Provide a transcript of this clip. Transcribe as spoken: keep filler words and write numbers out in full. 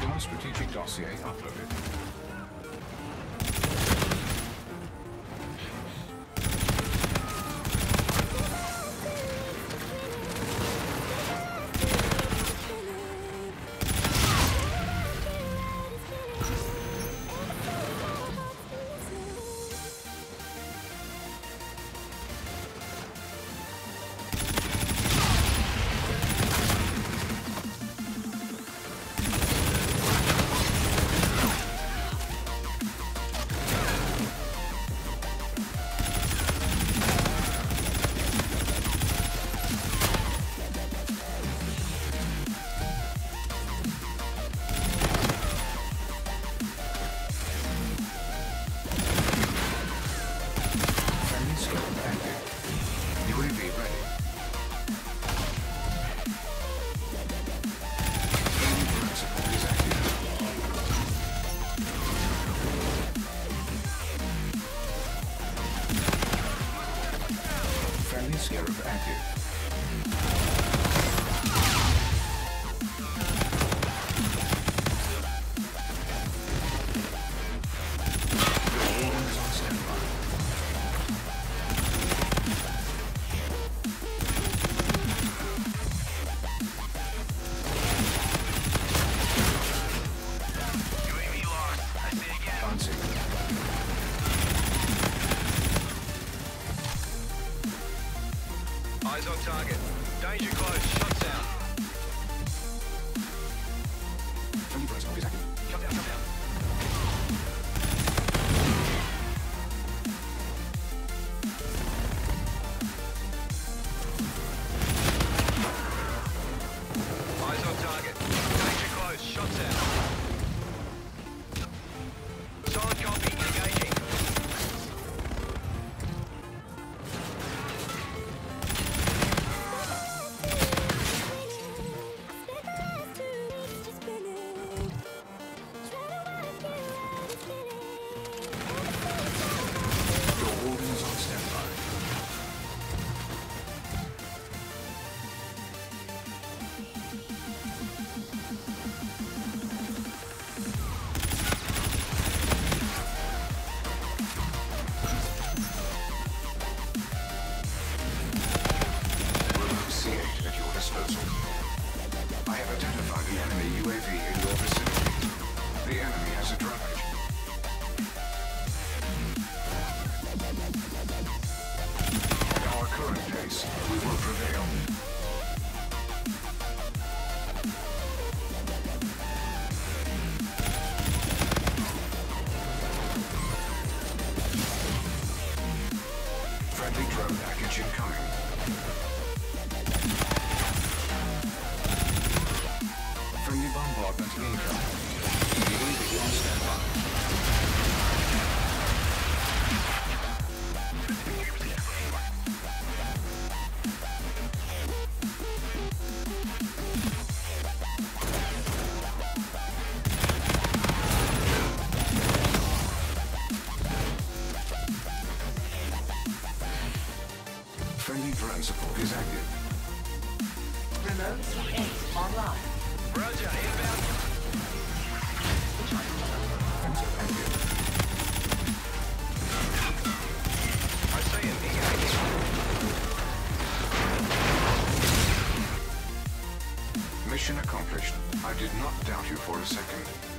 Your strategic dossier uploaded. Scarab active. Eyes on target. Danger close. Shots out. Friendly drones is active. Shut down, shut down. Eyes on target. Danger close. Shots out. Solid copy. Engaging. I have identified an enemy U A V in your vicinity. The enemy has advantage. At our current pace, we will prevail. Friendly drone package incoming. Friendly bombardment incoming. U A V on standby. Friendly drone support is active. Remote C eight online. Roger. Inbound. Sensor active. I see him. Engaging. Mission accomplished. I did not doubt you for a second.